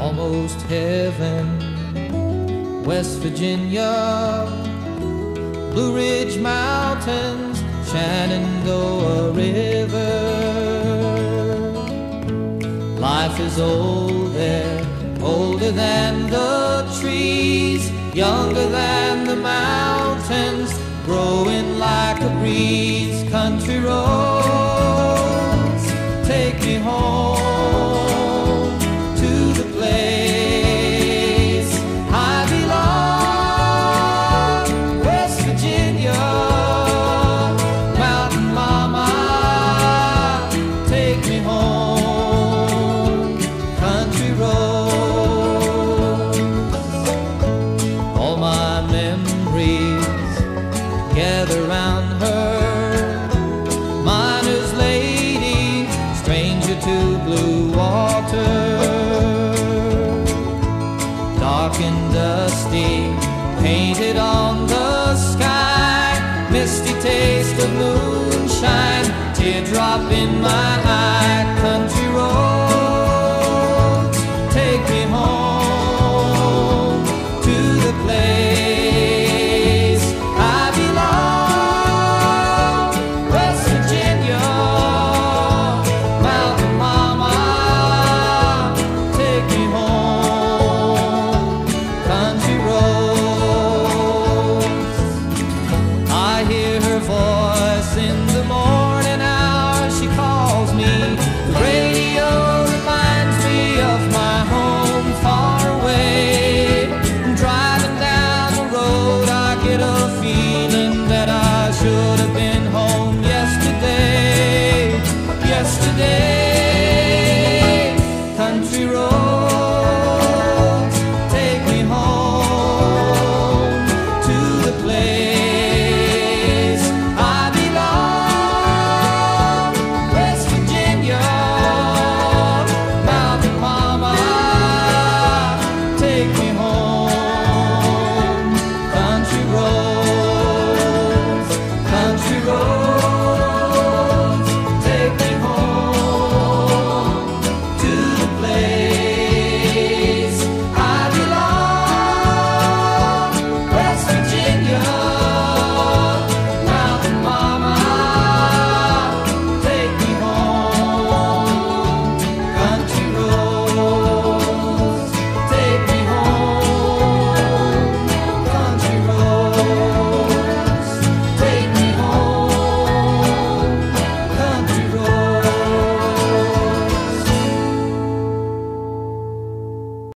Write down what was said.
almost heaven. West Virginia, Blue Ridge Mountains, Shenandoah River. Life is old there, older than the trees, younger than the mountains, growing like a breeze. Country roads take me home to the place I belong. West Virginia, Mountain Mama, take me home. Country roads, all my memories gather round her. Miner's lady, stranger to blue water, dark and dusty, painted on the sky, misty taste of moonshine, teardrop in my eye. Country